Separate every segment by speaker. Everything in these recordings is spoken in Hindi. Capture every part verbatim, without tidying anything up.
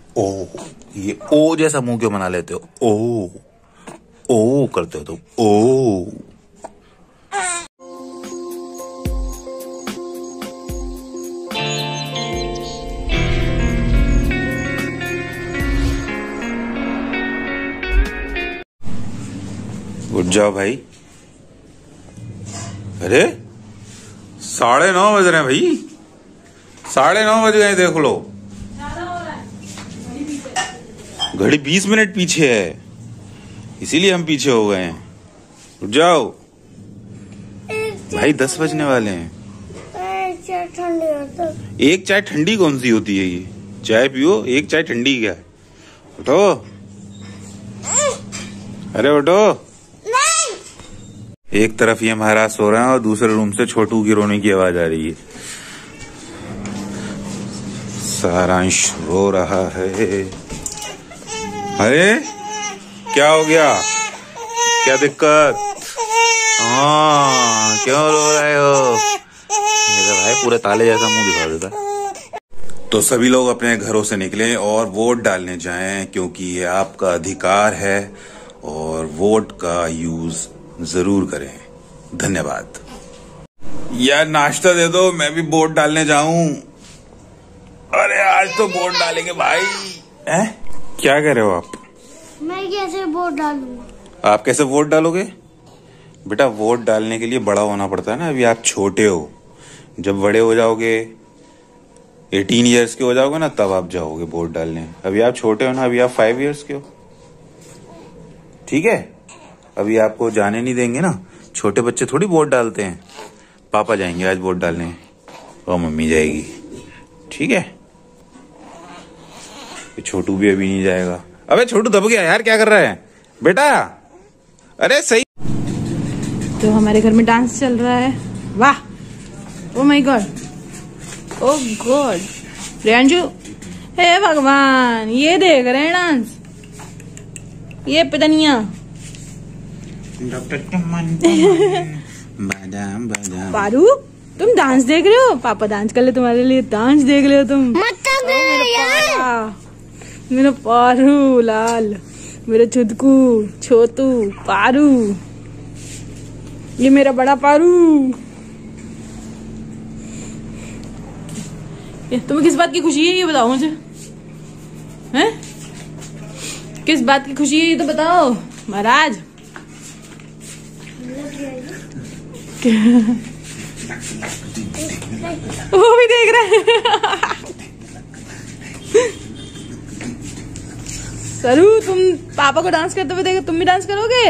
Speaker 1: ओ, ये ओ जैसा मुंह क्यों बना लेते हो? ओ ओ करते हो तुम। ओ उठ जाओ भाई। अरे साढ़े नौ बज रहे हैं भाई, साढ़े नौ बज गए, देख लो। घड़ी बीस मिनट पीछे है, इसीलिए हम पीछे हो गए हैं। उठ जाओ भाई, दस बजने वाले हैं। एक चाय ठंडी कौन सी होती है? ये चाय पियो, एक चाय ठंडी क्या है? उठो, अरे उठो। एक तरफ ये महाराज सो रहे हैं और दूसरे रूम से छोटू की रोने की आवाज आ रही है। सारांश रो रहा है। अरे क्या हो गया? क्या दिक्कत? हाँ, क्यों रो रहे हो? मेरा भाई पूरे ताले जैसा मुंह दिखा देता। तो सभी लोग अपने घरों से निकलें और वोट डालने जाएं, क्योंकि ये आपका अधिकार है और वोट का यूज जरूर करें। धन्यवाद। यार नाश्ता दे दो, मैं भी वोट डालने जाऊं। अरे आज तो वोट डालेंगे भाई। हैं? क्या कह रहे हो आप?
Speaker 2: मैं कैसे वोट डालूंगा?
Speaker 1: आप कैसे वोट डालोगे? बेटा वोट डालने के लिए बड़ा होना पड़ता है ना, अभी आप छोटे हो। जब बड़े हो जाओगे, अठारह इयर्स के हो जाओगे ना, तब आप जाओगे वोट डालने। अभी आप छोटे हो ना, अभी आप फाइव इयर्स के हो। ठीक है, अभी आपको जाने नहीं देंगे ना। छोटे बच्चे थोड़ी वोट डालते हैं। पापा जाएंगे आज वोट डालने और मम्मी जाएगी। ठीक है, छोटू भी अभी नहीं जाएगा। अबे छोटू दब गया यार, क्या कर रहा है बेटा? अरे सही।
Speaker 3: तो हमारे घर में डांस चल रहा है। वाह, oh my God, oh God, Priyanshu, हे भगवान, ये देख रहे हैं डांस, ये पितनिया।
Speaker 1: बादाम बादाम।
Speaker 3: पारू, तुम डांस देख रहे हो? पापा डांस कर ले तुम्हारे लिए, डांस देख रहे हो तुम?
Speaker 2: मतलब
Speaker 3: मेरा, मेरा पारू लाल, मेरा छुदकू छोटू पारू, ये मेरा बड़ा पारू। ये तुम्हें किस बात की खुशी है, ये बताओ मुझे। हैं? किस बात की खुशी है ये तो बताओ महाराज। वो भी देख रहे हैं। सरू, तुम पापा को डांस करते हुए देखो, तुम भी डांस करोगे?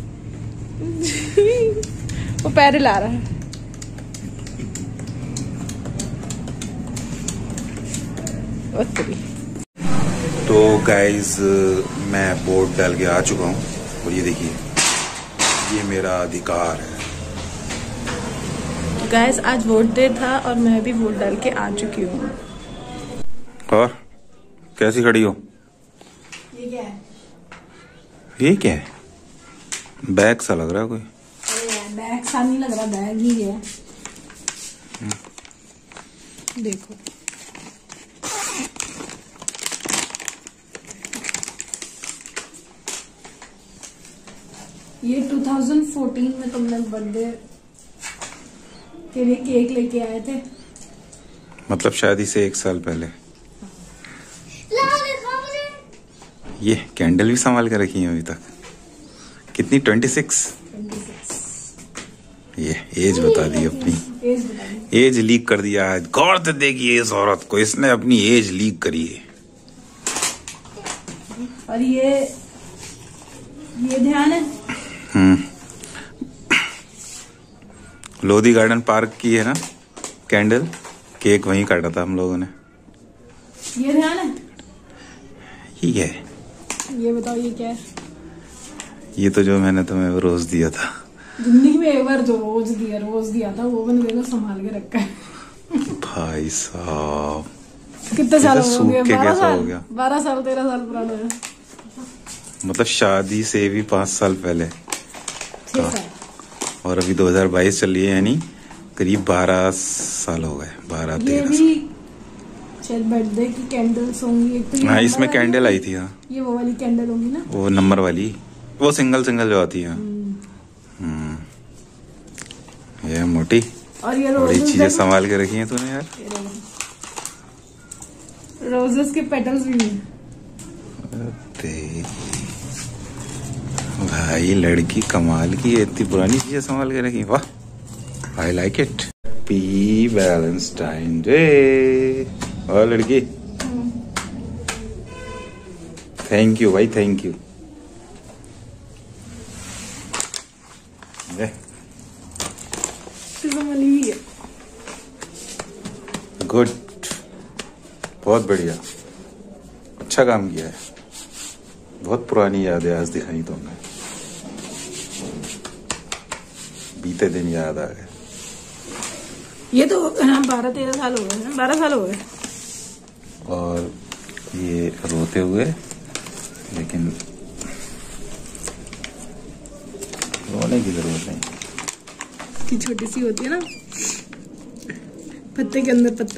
Speaker 3: वो पैर ला रहा है।
Speaker 1: तो गाइज मैं वोट डाल के आ चुका हूँ और ये देखिए, ये मेरा अधिकार है।
Speaker 3: गाइस आज वोट डे था और मैं भी वोट डाल के आ चुकी हूँ।
Speaker 1: और कैसी खड़ी हो?
Speaker 3: ये क्या है?
Speaker 1: ये क्या है? बैग सा लग रहा है कोई।
Speaker 3: अरे बैग सा नहीं लग रहा, बैग ही है। देखो, ये दो हज़ार चौदह में तुम लोग बर्थडे के लिए केक लेके आए थे।
Speaker 1: मतलब शादी से एक साल पहले। ये कैंडल भी संभाल के रखी है अभी तक। कितनी? Twenty six. ये एज बता दी अपनी, एज लीक कर दिया आज। गौर से देखिए इस औरत को, इसने अपनी एज लीक करी है।
Speaker 3: और ये ये ध्यान है।
Speaker 1: हम्म, लोधी गार्डन पार्क की है ना कैंडल। केक वहीं काटा था हम लोगों ने।
Speaker 3: ये ध्यान है।
Speaker 1: ये क्या है?
Speaker 3: ये बताओ ये क्या है?
Speaker 1: ये तो जो मैंने तुम्हें रोज दिया था।
Speaker 3: जिंदगी में एक बार जो रोज दिया रोज दिया था वो मैंने देखो संभाल के रखा है। भाई
Speaker 1: साहब
Speaker 3: कितने साल हो गए? बारह साल
Speaker 1: हो गया?
Speaker 3: बारह साल तेरह साल पुराना है।
Speaker 1: मतलब शादी से भी पांच साल पहले।
Speaker 3: छह साल।
Speaker 1: और अभी दो हज़ार बाईस चल रही है, यानी करीब बारह साल हो गए। बारह
Speaker 3: ये
Speaker 1: तेरह
Speaker 3: भी शायद बर्थडे की कैंडल्स होंगी। एक तो ये
Speaker 1: हाँ इसमें कैंडल आई थी। हाँ
Speaker 3: ये वो वाली कैंडल होंगी ना,
Speaker 1: वो नंबर वाली, वो सिंगल सिंगल जो आती है। हम्म ये मोटी
Speaker 3: और ये
Speaker 1: बड़ी
Speaker 3: रोजेस
Speaker 1: चीजें संभाल के रखी हैं तूने यार।
Speaker 3: रोजेस के पेटल्स भी हैं।
Speaker 1: भाई लड़की कमाल की, इतनी पुरानी चीजें संभाल के रखी। वाह आई लाइक इट। पी वैलेंटाइन डे। और लड़की थैंक यू भाई, थैंक यू। गुड, बहुत बढ़िया, अच्छा काम किया है। बहुत पुरानी यादें आज दिखाई तुमने, बीते दिन याद आ गए।
Speaker 3: ये तो बारह तेरह साल हो गए ना, बारह साल हो गए।
Speaker 1: और ये रोते हुए, लेकिन रोने की जरूरत नहीं।
Speaker 3: की छोटी सी होती है ना, पत्ते के अंदर पत्ता।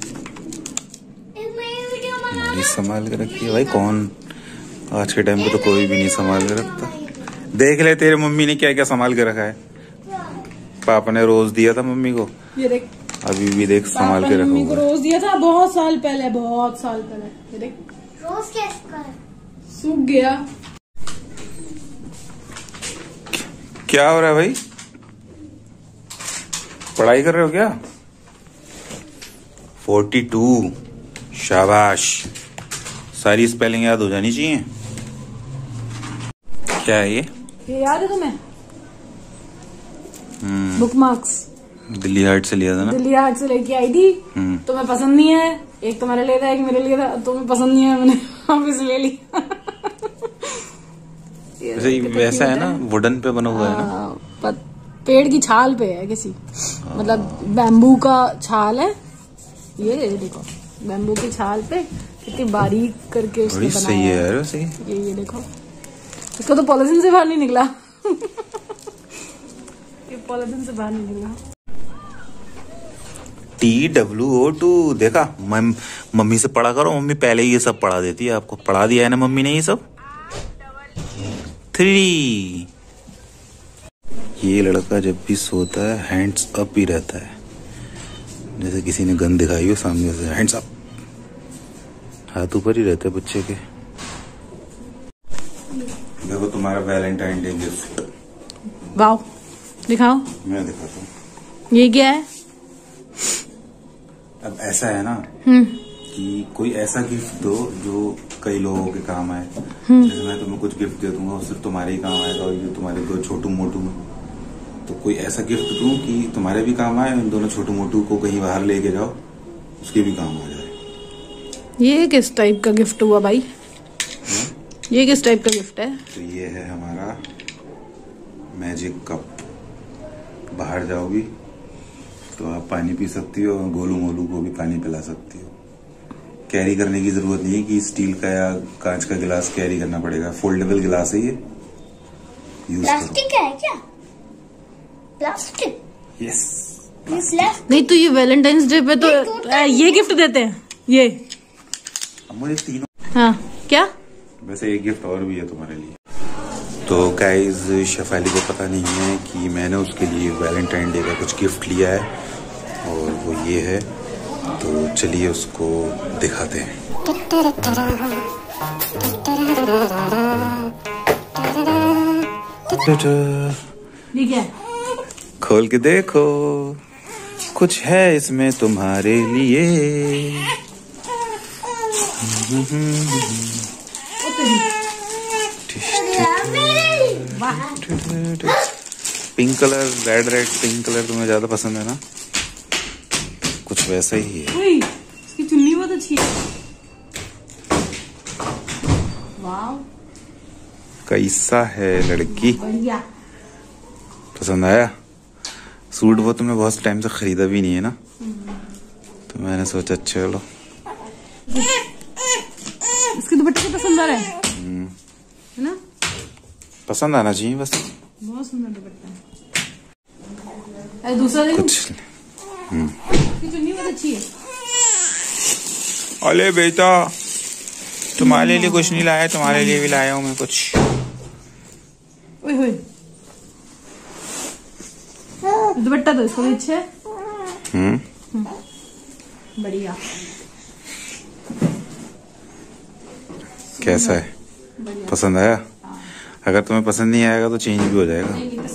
Speaker 1: बड़ी संभाल के रखी है भाई। कौन आज के टाइम पे तो कोई भी नहीं संभाल के रखता। देख ले तेरे मम्मी ने क्या क्या संभाल के रखा है। पापा ने रोज दिया था मम्मी को,
Speaker 3: ये देख
Speaker 1: अभी भी देख संभाल के रखा।
Speaker 3: मम्मी को रोज दिया था बहुत साल पहले, बहुत साल पहले। ये देख
Speaker 2: रोज कैसे
Speaker 3: सूख गया।
Speaker 1: क्या हो रहा है भाई? पढ़ाई कर रहे हो क्या? फोर्टी टू, शाबाश। सारी स्पेलिंग याद हो जानी चाहिए। क्या है ये?
Speaker 3: ये याद है तुम्हें? बुक मार्क्स
Speaker 1: दिल्ली हाट से लिया था ना?
Speaker 3: दिल्ली हाट से लेके आई थी। तुम्हें पसंद नहीं है, एक तुम्हारे लिए था एक मेरे लिए था। तुम्हें पसंद नहीं है, मैंने वापस ले ली।
Speaker 1: वैसे वैसा है ना, वुडन पे बना हुआ है ना,
Speaker 3: पेड़ की छाल पे है किसी, मतलब बैम्बू का छाल है ये। देखो बैम्बू की छाल पे कितनी बारीक करके उसने बनाया।
Speaker 1: सही है यार वैसे।
Speaker 3: ये ये देखो, इसको तो पॉलिथीन से बाहर नहीं निकला। ये पॉलिथीन से बाहर नहीं निकला।
Speaker 1: टी डब्ल्यू ओ टू देखा? मम्मी से पढ़ा करो, मम्मी पहले ही ये सब पढ़ा देती है आपको। पढ़ा दिया है ना मम्मी ने ये सब। थ्री। ये लड़का जब भी सोता है हैंड्स अप ही रहता है, जैसे किसी ने गन दिखाई हो सामने से। हैंड्स अप, हाथ ऊपर ही रहते हैं बच्चे के। देखो तुम्हारा वैलेंटाइन डे गिफ्ट।
Speaker 3: वाओ, दिखाओ।
Speaker 1: मैं दिखाता हूँ।
Speaker 3: ये क्या है?
Speaker 1: अब ऐसा है ना कि कोई ऐसा गिफ्ट दो जो कई लोगों के काम आए। जैसे मैं तुम्हें कुछ गिफ्ट दे दूंगा, वो सिर्फ तुम्हारे ही काम आएगा, और ये तुम्हारे दो छोटू मोटू। तो कोई ऐसा गिफ्ट दूं कि तुम्हारे भी काम आए, इन दोनों छोटू मोटू को कहीं बाहर लेके जाओ, उसके भी काम आ जाए।
Speaker 3: ये किस टाइप का गिफ्ट हुआ भाई?
Speaker 1: है?
Speaker 3: ये किस टाइप का गिफ्ट है?
Speaker 1: तो ये है हमारा मैजिक कप। बाहर जाओगी तो आप पानी पी सकती हो, और गोलू मोलू को भी पानी पिला सकती हो। कैरी करने की जरूरत नहीं है कि स्टील का या कांच का गिलास कैरी करना पड़ेगा। फोल्डेबल गिलास है ये, यूज
Speaker 2: प्लास्टिक है क्या? प्लास्टिक?
Speaker 1: यस।
Speaker 3: नहीं तो ये वैलेंटाइंस डे पे तो ये गिफ्ट देते हैं ये।
Speaker 1: मुझे तीनों।
Speaker 3: हाँ क्या?
Speaker 1: वैसे एक गिफ्ट और भी है तुम्हारे लिए। तो गाइज शेफाली को पता नहीं है कि मैंने उसके लिए वैलेंटाइन डे का कुछ गिफ्ट लिया है, और वो ये है। तो चलिए उसको दिखाते हैं।
Speaker 3: ये क्या है?
Speaker 1: खोल के देखो, कुछ है इसमें तुम्हारे लिए। Pink colour, red red pink colour तुम्हें ज्यादा पसंद है ना? कुछ वैसा ही है।
Speaker 3: इसकी चुन्नी बहुत अच्छी है। वाव,
Speaker 1: कैसा है लड़की?
Speaker 3: बढ़िया।
Speaker 1: पसंद आया? सूट वो तुमने बहुत टाइम से खरीदा भी नहीं है ना, तो मैंने सोचा चलो।
Speaker 3: इसके दुपट्टे को पसंद आ रहा है, है ना?
Speaker 1: पसंद आना चाहिए बस।
Speaker 3: बहुत सुंदर दुपट्टा है। दूसरा देखो,
Speaker 1: कुछ
Speaker 3: इसकी चुन्नी बहुत अच्छी है।
Speaker 1: अरे बेटा तुम्हारे लिए कुछ नहीं लाया, तुम्हारे लिए भी लाया हूँ मैं कुछ।
Speaker 3: ओए होए, दुपट्टा तो इसको भी अच्छा है।
Speaker 1: हम्म
Speaker 3: बढ़िया।
Speaker 1: कैसा है, पसंद आया? अगर तुम्हें पसंद नहीं आएगा तो चेंज भी हो जाएगा।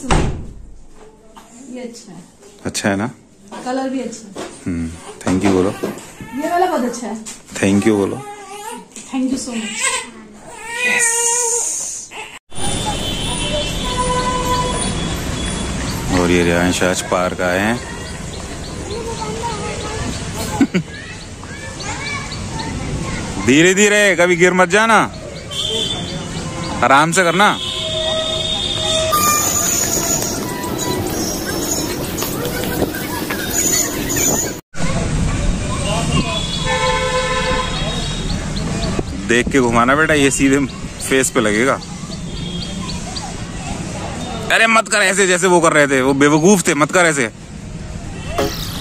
Speaker 3: ये अच्छा है।
Speaker 1: अच्छा है ना?
Speaker 3: कलर भी अच्छा है।
Speaker 1: हम्म थैंक यू बोलो।
Speaker 3: ये वाला बहुत अच्छा है।
Speaker 1: थैंक यू बोलो।
Speaker 3: Thank you so much.
Speaker 1: और ये रियांश आज पार्क आए हैं। धीरे धीरे, कभी गिर मत जाना, आराम से करना। देख के घुमाना बेटा, ये सीधे फेस पे लगेगा। अरे मत कर ऐसे जैसे वो कर रहे थे, वो बेवकूफ थे, मत कर ऐसे।